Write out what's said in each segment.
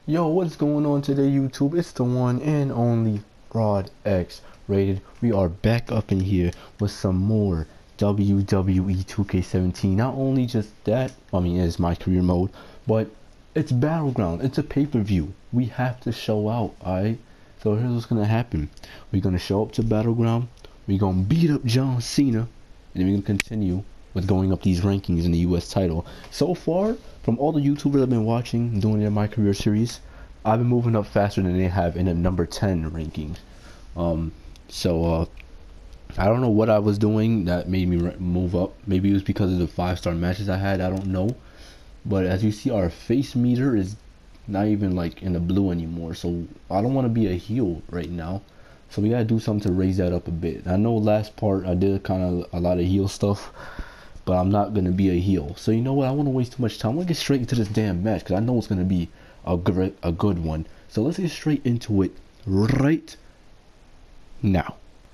Yo, what's going on today, YouTube? It's the one and only Rod X Rated. We are back up in here with some more WWE 2K17. Not only just that, I mean, it's my career mode, but it's Battleground. It's a pay-per-view. We have to show out, alright? So here's what's gonna happen. We're gonna show up to Battleground. We're gonna beat up John Cena, and then we're gonna continue with going up these rankings in the US title. So far, from all the YouTubers I've been watching doing their My Career series, I've been moving up faster than they have in the number 10 rankings. I don't know what I was doing that made me move up. Maybe it was because of the 5-star matches I had, I don't know. But as you see, our face meter is not even like in the blue anymore, so I don't want to be a heel right now. So we gotta do something to raise that up a bit. I know last part I did kind of a lot of heel stuff, but I'm not gonna be a heel. So you know what? I want to waste too much time. I want to get straight into this damn match because I know it's gonna be a good one. So let's get straight into it right now.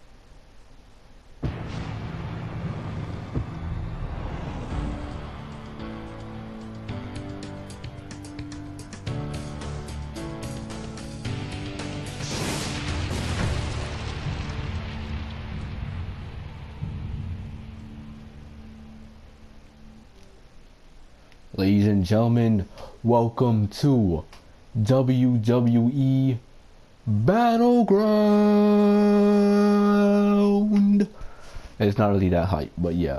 Ladies and gentlemen, welcome to WWE Battleground. It's not really that hype, but yeah,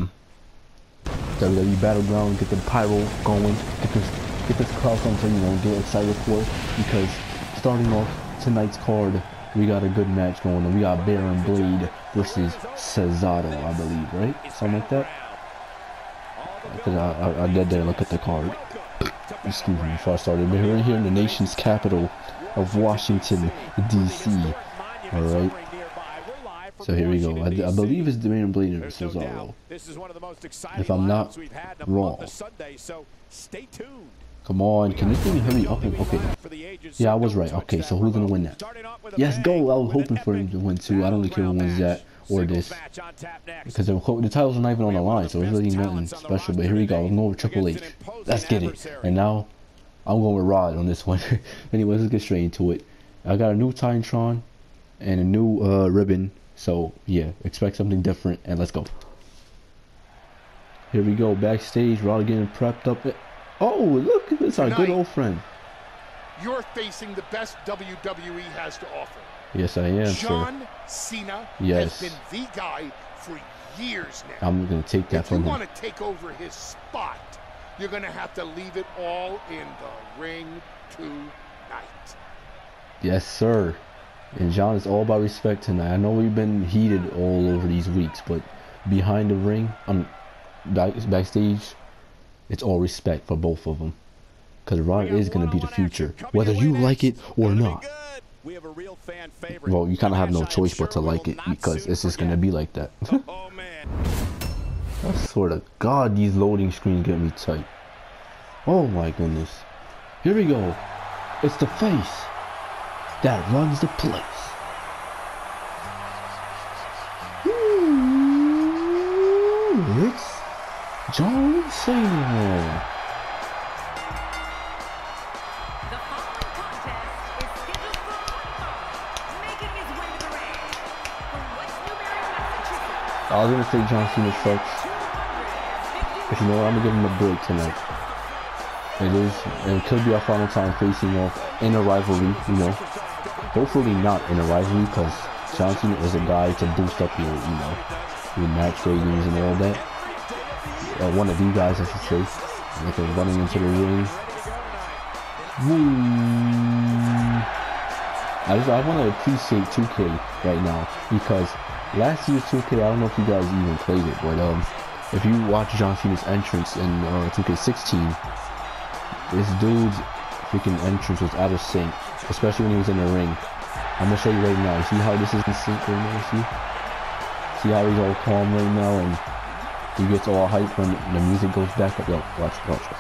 WWE Battleground, get the pyro going, get this crowd something, you know, get excited for it, because starting off tonight's card, we got a good match going on. We got Baron Blade versus Cesaro, I believe, right? Something like that. Because I did there look at the card. Excuse me before I started. We're here in the nation's capital of Washington, D.C. Alright. So here we go. I believe it's Baron Blade versus Cesaro. If I'm not wrong. Come on, can this thing hurry up? Okay. Yeah, I was right. Okay, so who's gonna win that? Yes, go. I was hoping for him to win too. I don't really care who wins that or this, because the titles are not even on the line, so it's really nothing special. But here we go. I'm going with Triple H. Let's get it. And now I'm going with Rod on this one. Anyways, let's get straight into it. I got a new Titantron and a new ribbon, so yeah, expect something different, and let's go. Here we go. Backstage, Rod getting prepped up. Oh, look at this, our good old friend. You're facing the best WWE has to offer. Yes, I am, John Cena has been the guy for years now. I'm going to take that from him. If you want to take over his spot, you're going to have to leave it all in the ring tonight. Yes, sir. And John, is all about respect tonight. I know we've been heated all over these weeks, but behind the ring, backstage, it's all respect for both of them. Because Rod is going to be the future, whether you like it or not. Well, you kind of have no choice but to like it, because it's just going to be like that. I swear to God, these loading screens get me tight. Oh my goodness. Here we go. It's the face that runs the place. It's John Cena. I was gonna say John Cena sucks, but you know what? I'm gonna give him a break tonight. It could be our final time facing off in a rivalry, you know. Hopefully not in a rivalry, because John Cena is a guy to boost up your, your match ratings and all that. One of you guys, I should say, like running into the ring. I want to appreciate 2K right now, because last year's 2K, I don't know if you guys even played it, but if you watch John Cena's entrance in 2K16, this dude's freaking entrance was out of sync, especially when he was in the ring. I'm gonna show you right now. See how this is in sync right now? See how he's all calm right now, and he gets all hyped when the music goes back up. Yo, watch.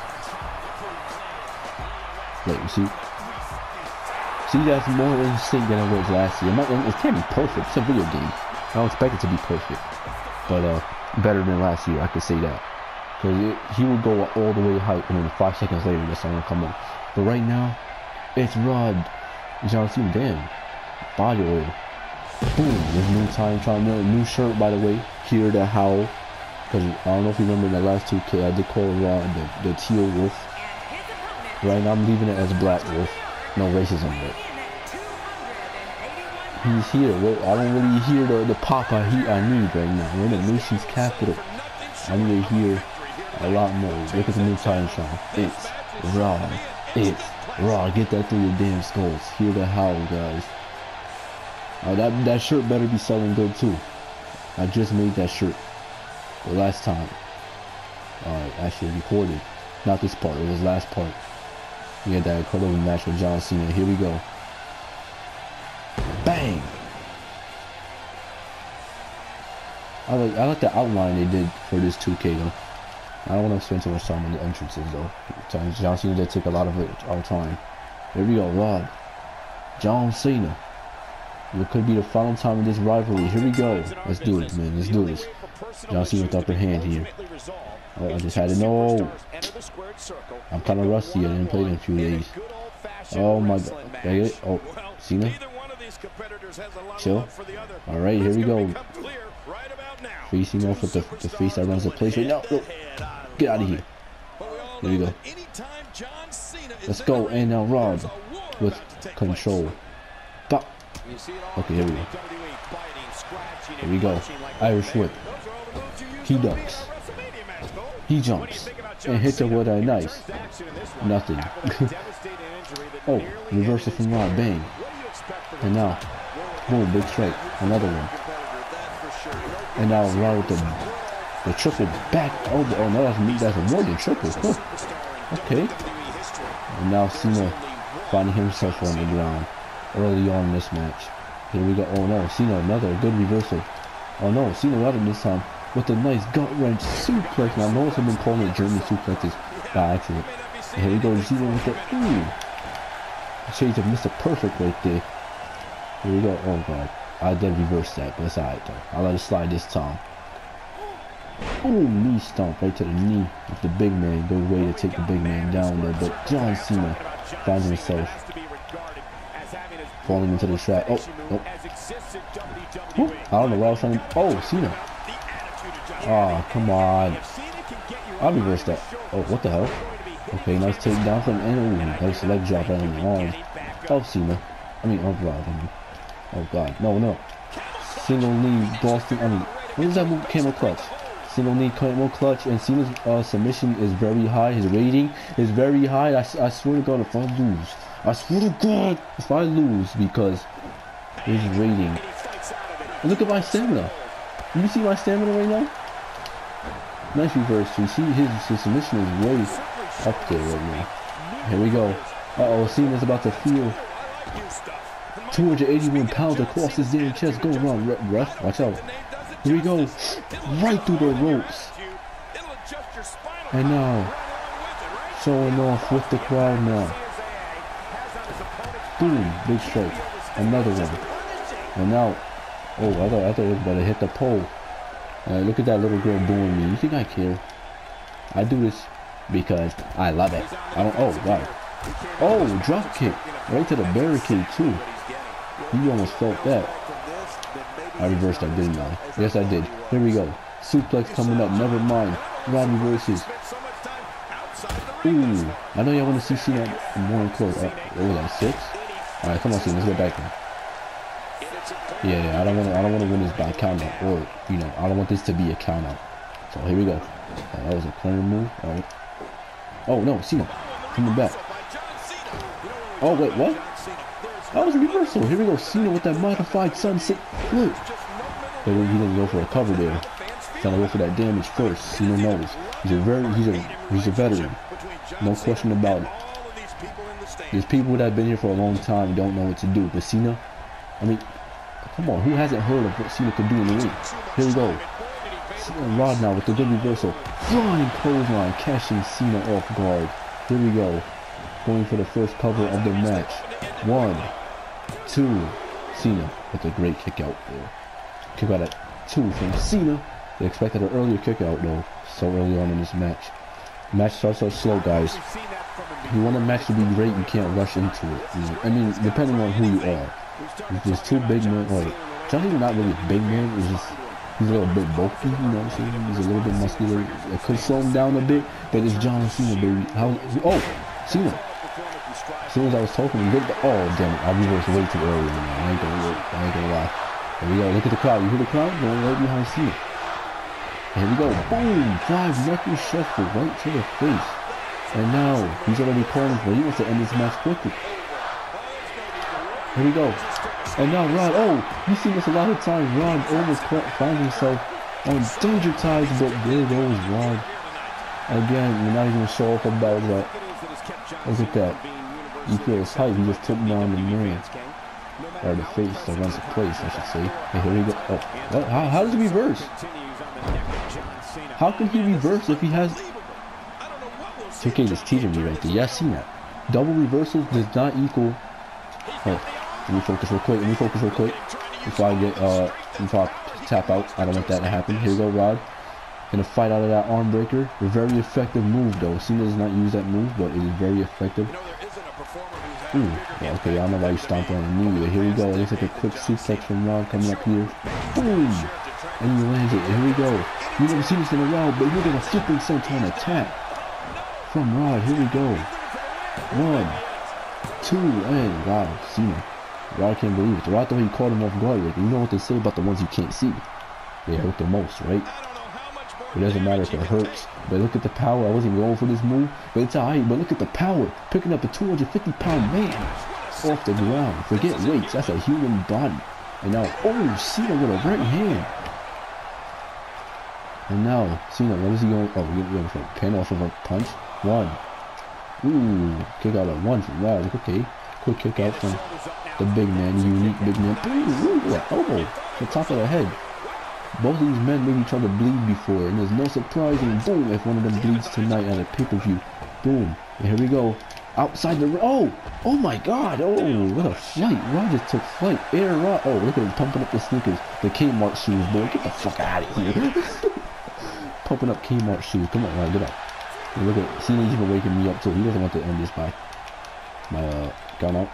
Wait, you see? See, that's more in sync than it was last year. It can't be perfect. It's a video game. I don't expect it to be perfect, but better than last year, I could say that. Because he would go all the way hype, and then 5 seconds later, the song would come on. But right now, It's Rod. John Cena. Damn. Body oil. Boom. There's new time trial. New shirt, by the way. Here to Howl. Because I don't know if you remember in the last 2K, I did call Rod the Teal Wolf. Right now I'm leaving it as Black Wolf. No racism there. He's here. I don't really hear the pop I need right now. We're in the nation's capital. I need to hear a lot more. Look at the new time trial. It's Rod. It's Rod. Get that through your damn skulls. Here to Howl, guys. That shirt better be selling good too. I just made that shirt the last time. Alright, actually recorded. Not this part, it was last part. We had that incredible match with John Cena. Here we go. Bang! I like the outline they did for this 2K though. I don't want to spend too much time on the entrances though. John Cena did take a lot of our time. Here we go, Rod. John Cena. It could be the final time of this rivalry. Here we go. Let's do it, man. Let's do this. John Cena with the upper hand here. Oh, I just had to know. I'm kind of rusty. I didn't play it in a few days. Oh my god. Did I get it? Oh, Cena. Chill. Alright, here we go. Facing off with the face that runs the place right now. Oh, get out of here. Here we go. Let's go. And now Rod with control. Bop. Okay, here we go. Here we go. Irish whip. He ducks. He jumps. And hits it with a nice. Nothing. Oh, reversal from Rod. Bang. And now, boom, big strike. Another one. And now Rod with the triple back. Oh no, that's more than triple. Huh. Okay. And now Cena finding himself on the ground early on in this match. Here we go. Oh no, Cena, another good reversal. Oh no, Cena got him this time with a nice gut wrench suplex. Now, most have been calling it German suplexes by accident. And here we go, Cena with the shades of Mr. Perfect right there. Here we go. Oh god, I did reverse that, but it's alright though. I'll let it slide this time. Ooh, knee stomp right to the knee of the big man. Good way to take the big man down there. But John Cena finds himself falling into the trap. Oh, oh. Ooh, I don't know what I was trying to. Oh, Cena. Oh, come on. I'll reverse that. Oh, what the hell? Okay, nice takedown from Ooh, nice leg drop right on the arm. Oh, Cena. I mean, oh god. Oh god. No. Single knee Boston. I mean, what is that move? Camel clutch. Single knee camel clutch. And Cena's submission is very high. His rating is very high. I swear to god, if I lose. I swear to god, if I lose, because his rating. Look at my stamina. You see my stamina right now? Nice reverse. You see his submission is way up there right now. Here we go. Uh-oh, Cena's about to feel 281 pounds across his damn chest. Go around, ref. Watch out. Here we go. Right through the ropes. And now, showing off with the crowd now. Boom, big strike. Another one. And now, oh, I thought it was about to hit the pole. Look at that little girl booing me. You think I care? I do this because I love it. I don't. Oh, wow. Oh, drop kick right to the barricade too. You almost felt that. I reversed that, didn't I? Yes, I did. Here we go. Suplex coming up. Never mind. Rod reverses. Ooh, I know y'all want to see Cena more close. What was that, 6? All right, come on, Cena. Let's go back there. Yeah, I don't want to win this by count out, or I don't want this to be a count out. So here we go. That was a clean move. All right. Oh no, Cena coming back. Oh wait, what? That was a reversal. Here we go, Cena with that modified sunset flip. But he didn't go for a cover there. Trying to go for that damage first. Cena knows. He's a veteran. No question about it. There's people that have been here for a long time and don't know what to do. But Cena, I mean, come on, who hasn't heard of what Cena could do in the ring? Here we go. Rod now with the good reversal. Flying clothesline, catching Cena off guard. Here we go. Going for the first cover of the match. 1, 2. Cena with a great kick out there. Kick out at 2 from Cena. They expected an earlier kick out though. So early on in this match. Match starts out slow, guys. you want a match to be great, you can't rush into it. You know? I mean, depending on who you are. If there's two big men, or John Cena's not really a big man. It's just he's a little bit bulky. You know what I'm saying? He's a little bit muscular. It could slow him down a bit, but it's John Cena, baby. How? Oh, Cena. As soon as I was talking, good. Oh, damn it! I reversed way too early. Man. I ain't gonna lie. Here we go. Look at the crowd. You hear the crowd going right behind Cena. Here we go. Boom! 5 knuckle shuffle right to the face. And now he's already calling for. He wants to end this match quickly. Here we go. And now Rod. Oh, you see this a lot of times. Rod almost finds himself on danger ties, but there goes Rod. Again, we're not even sure about that. Look at that. You feel his hype. He just took down the man. Or the face that runs the place, I should say. And here we go. Oh, what? How does he reverse? How can he reverse if he has... 2K just teasing me right there. Yeah, I seen that. Double reversals does not equal... Oh, let me focus real quick. Before I get, before I tap out. I don't want that to happen. Here we go, Rod. Gonna fight out of that arm breaker. A very effective move, though. Cena does not use that move, but it is very effective. Ooh, well, okay, I don't know why you stomped on the knee, but here we go. It looks like a quick suplex from Rod coming up here. Boom! And he lands it. Here we go. You never seen this in a while, but look at a flipping senton attack from Rod. Here we go. 1, 2, and wow, Cena. Rod can't believe it. Rod thought he caught him off guard. Like, you know what they say about the ones you can't see? They hurt the most, right? It doesn't matter if it hurts. But look at the power. I wasn't going for this move, but it's alright. But look at the power. Picking up a 250-pound man off the ground. Forget weights. That's a human body. And now, oh, Cena with a right hand. And now, Cena, what is he going? Oh, we're going for a pin off of a punch. 1. Ooh, kick out at 1 from Rod. Okay, quick kick out from the big man, the unique big man. Ooh, elbow, the top of the head. Both of these men made each other bleed before, and there's no surprising, boom, if one of them bleeds tonight at a pay-per-view. Boom, and here we go. Outside the ring. Oh my God, oh, what a flight. Rod just took flight. Air Rod. Oh, look at him pumping up the sneakers. The Kmart shoes, boy. Get the fuck out of here. Pumping up Kmart shoes. Come on, Rod, get up. And look at, Cena's even waking me up too. He doesn't want to end this by count out.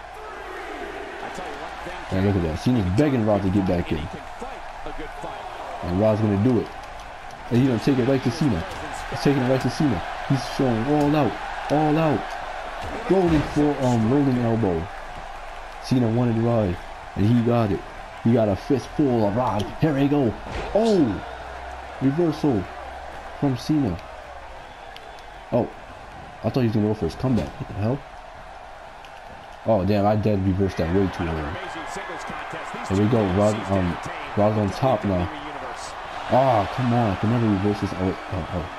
And look at that. Cena's begging Rod to get back in. And Rod's gonna do it. And he's gonna take it right to Cena. He's taking it right to Cena. He's showing all out. All out. Rolling elbow. Cena wanted Rod. And he got it. He got a fistful of Rod. Here we go. Oh! Reversal from Cena. Oh. I thought he was gonna go for his comeback. What the hell? Oh damn, I dead reversed that way too early. Here we go. Rod's on top now. Oh, come on. I can never reverse this. Oh.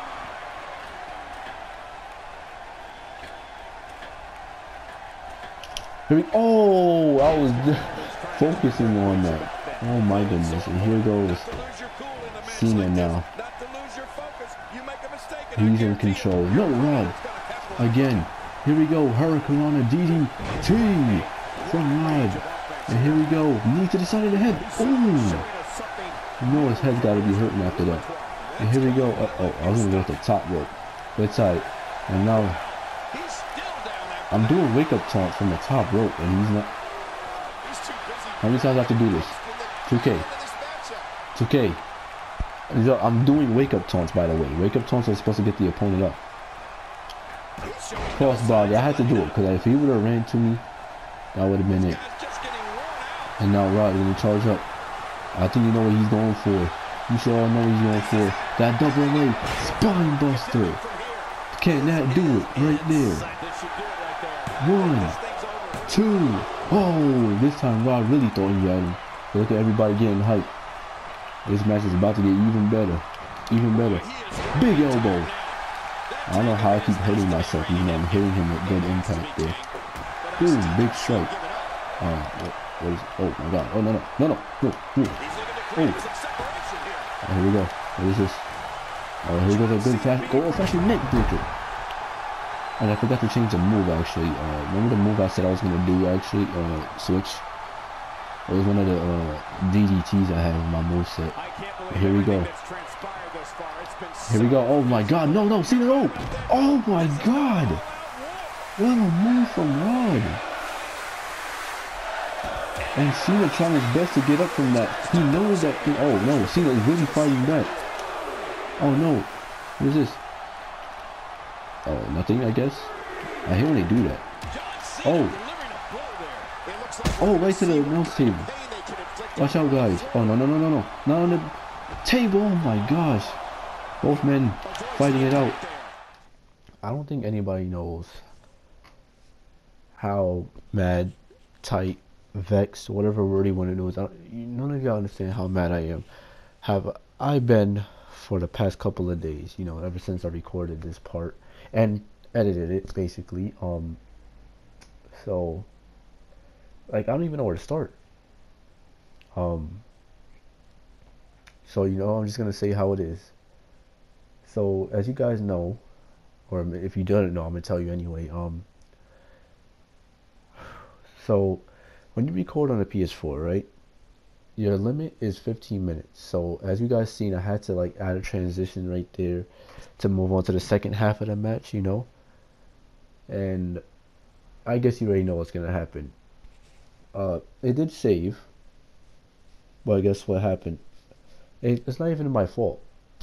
Here we, oh, I was focusing on that. Oh my goodness. And here goes Cena now. He's in control. No, Rod. Again. Here we go. Hurricanrana DDT from Rod. And here we go. Knee to the side of the head. Ooh. You know his head's got to be hurting after that. And here we go. Oh, I was going to go with the top rope. But it's alright. And now, I'm doing wake-up taunts from the top rope, and he's not. How many times I have to do this? 2K. I'm doing wake-up taunts, by the way. Wake-up taunts are supposed to get the opponent up. Crossbody. I had to do it, because if he would have ran to me, that would have been it. And now Rod is going to charge up. I think you know what he's going for. You should all know what he's going for. That double leg spine buster. Can that do it right there? 1, 2. Oh, this time Rod really thought he had him. But look at everybody getting hyped. This match is about to get even better. Even better. Big elbow. I don't know how I keep hurting myself even though I'm hitting him with good impact there. Boom, big strike. What is, oh my God, oh no. Oh, here we go. What is this? Oh, here goes a good old-fashioned neck breaker. And I forgot to change the move actually. Remember the move I said I was gonna do actually? Switch. It was one of the DDTs I had in my moveset. Here we go. Here we go. Oh my God, no, Cena, no! Oh my God! What a move from Rod. And Cena trying his best to get up from that. He knows that. Oh no, Cena is really fighting back. Oh no. What is this? Oh, nothing, I guess. I hate when they do that. Oh. Oh, right to the announce table. Watch out, guys. Oh, no, no, no, no, no. Not on the table. Oh my gosh. Both men fighting it out. I don't think anybody knows how mad, tight, vexed, whatever word you want to know is. None of y'all understand how mad I am. Have I been for the past couple of days, you know, ever since I recorded this part and edited it, basically. So, like, I don't even know where to start. So, you know, I'm just gonna say how it is. So, as you guys know, or if you don't know, I'm gonna tell you anyway. So when you record on a PS4, right, your limit is 15 minutes. So as you guys seen, I had to like add a transition right there to move on to the second half of the match, you know. And I guess you already know what's gonna happen. It did save, but guess what happened? It's not even my fault,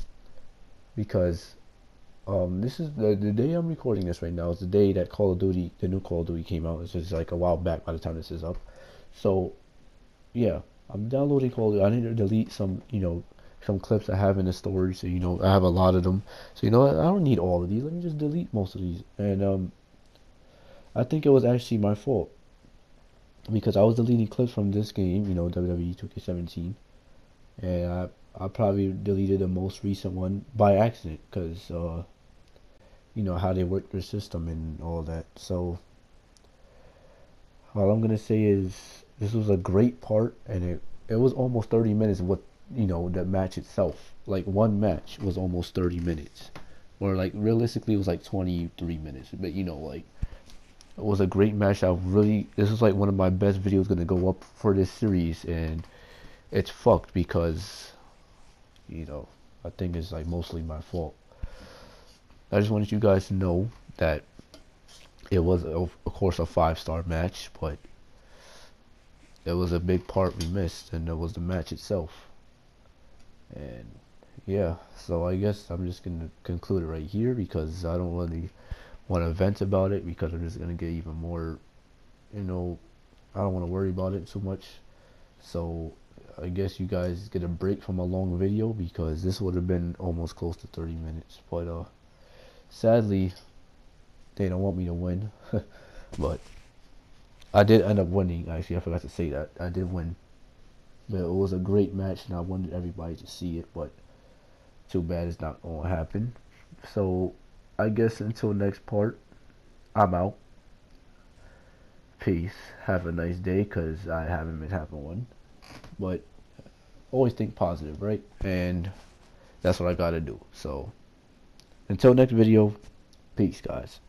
because this is the day I'm recording this right now is the day that Call of Duty, the new Call of Duty came out. It's just like a while back by the time this is up. So yeah, I'm downloading Call of Duty. I need to delete some, you know, some clips I have in the storage. So, you know, I have a lot of them. So, you know, I don't need all of these. Let me just delete most of these. And I think it was actually my fault, because I was deleting clips from this game, you know, WWE 2K17, and I probably deleted the most recent one by accident, because you know how they work their system and all that. So all I'm gonna say is this was a great part, and it was almost 30 minutes with, you know, the match itself. Like one match was almost 30 minutes, or like realistically it was like 23 minutes, but you know, like, it was a great match. This is like one of my best videos gonna go up for this series, and it's fucked because, you know, I think it's like mostly my fault. I just wanted you guys to know that it was, of course, a 5-star match, but it was a big part we missed, and it was the match itself. And yeah, so I guess I'm just gonna conclude it right here, because I don't really want to vent about it, because I'm just gonna get even more, you know, I don't want to worry about it too much. So I guess you guys get a break from a long video, because this would have been almost close to 30 minutes. But sadly, they don't want me to win. But I did end up winning. Actually, I forgot to say that. I did win. But it was a great match, and I wanted everybody to see it. But too bad it's not going to happen. So I guess until next part, I'm out. Peace. Have a nice day, because I haven't been having one. But always think positive, right? And that's what I gotta do. So until next video, peace, guys.